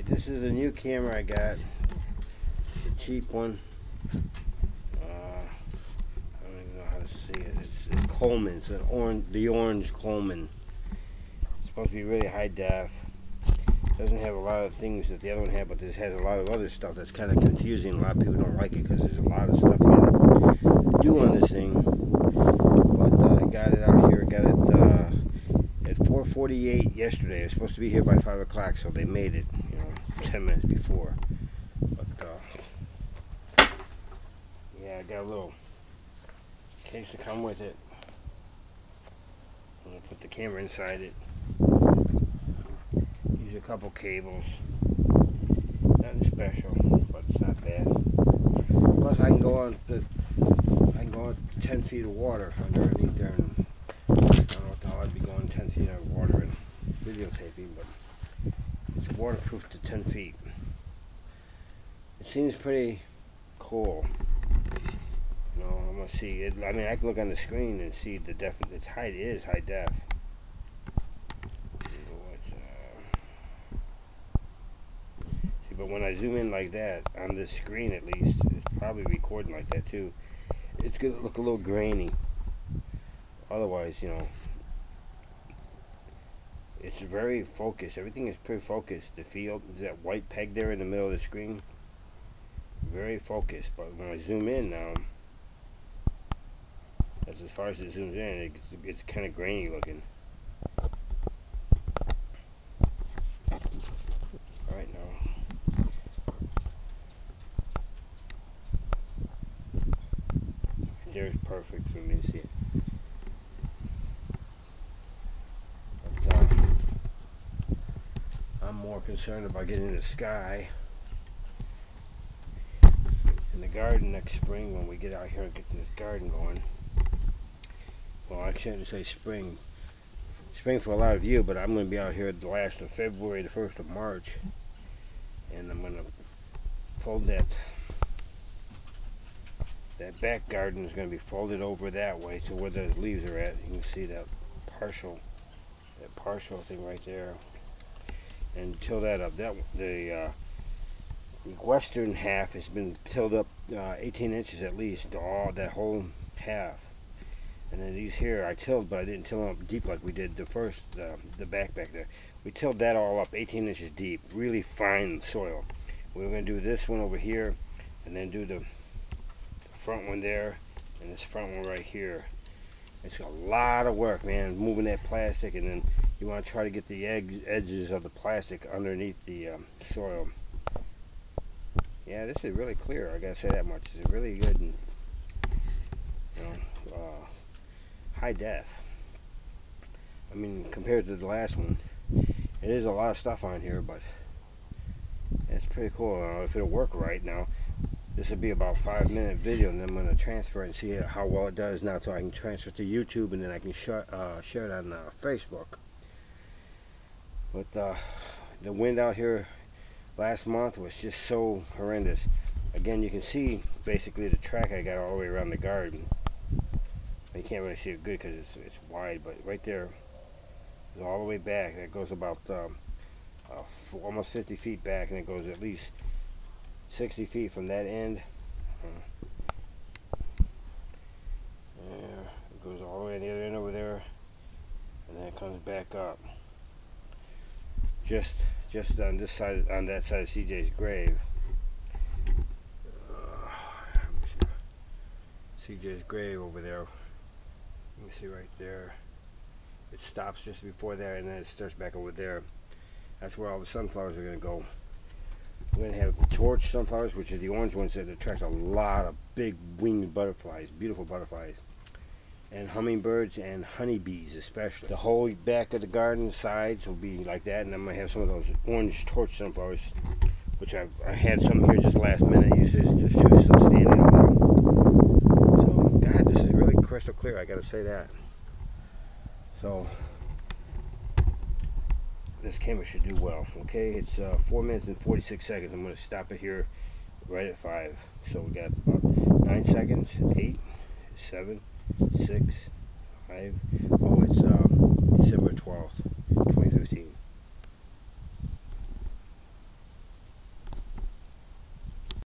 This is a new camera I got. It's a cheap one. I don't even know how to see it. It's Coleman. It's the orange Coleman. It's supposed to be really high def. Doesn't have a lot of things that the other one had, but this has a lot of other stuff that's kind of confusing. A lot of people don't like it because there's a lot of stuff you gotta do on this thing. But I got it out here. Got it at 4:48 yesterday. It was supposed to be here by 5 o'clock, so they made it, 10 minutes before. But yeah, I got a little case to come with it. I'm gonna put the camera inside it. Use a couple cables. Nothing special, but it's not bad. Plus, I can go on 10 feet of water underneath there, and I don't know what the hell I'd be going 10 feet of water and videotaping, but it's waterproof to 10 feet. It seems pretty cool. I'm gonna see it. I mean, I can look on the screen and see the def. Its height is high def. See, but when I zoom in like that on this screen, at least, it's probably recording like that too. It's gonna look a little grainy. Otherwise, it's very focused. Everything is pretty focused. The field, that white peg there in the middle of the screen, very focused. But when I zoom in now, that's as far as it zooms in, it's kind of grainy looking. Alright, now. There's perfect for me to see it. But, I'm more concerned about getting the sky in the garden next spring when we get out here and get this garden going. Well, I shouldn't say spring. Spring for a lot of you, but I'm going to be out here the last of February, the 1st of March. And I'm going to fold that back garden is going to be folded over that way, so where those leaves are at, you can see that partial thing right there. And till that up, the western half has been tilled up 18 inches at least, all that whole half. And then these here I tilled, but I didn't till them up deep like we did the first, the back there. We tilled that all up 18 inches deep, really fine soil. We're going to do this one over here, and then do the front one there, and this front one right here. It's a lot of work, man, moving that plastic, and then you want to try to get the edges of the plastic underneath the soil. Yeah, this is really clear, I gotta say that much. It's really good, and high def. I mean, compared to the last one, it is a lot of stuff on here, but it's pretty cool. If it'll work right now, this will be about a 5-minute video, and then I'm going to transfer it and see how well it does now, so I can transfer it to YouTube, and then I can share it on Facebook. But the wind out here last month was just so horrendous. Again, you can see basically the track I got all the way around the garden. You can't really see it good because it's wide, but right there, all the way back, that goes about almost 50 feet back, and it goes at least 60 feet from that end. It goes all the way to the other end over there, and then it comes back up. Just on this side, on that side of CJ's grave. CJ's grave over there. You can see right there. It stops just before there, and then it starts back over there. That's where all the sunflowers are going to go. We're going to have torch sunflowers, which are the orange ones that attract a lot of big winged butterflies, beautiful butterflies, and hummingbirds and honeybees especially. The whole back of the garden sides will be like that, and I'm going to have some of those orange torch sunflowers, which I had some here just last minute. You see, just still standing over there. So, God, this is really crystal clear, I got to say that. So, this camera should do well. Okay, it's 4 minutes and 46 seconds. I'm going to stop it here right at 5. So we got about 9 seconds. 8, 7, 6, 5. Oh, it's December 12th.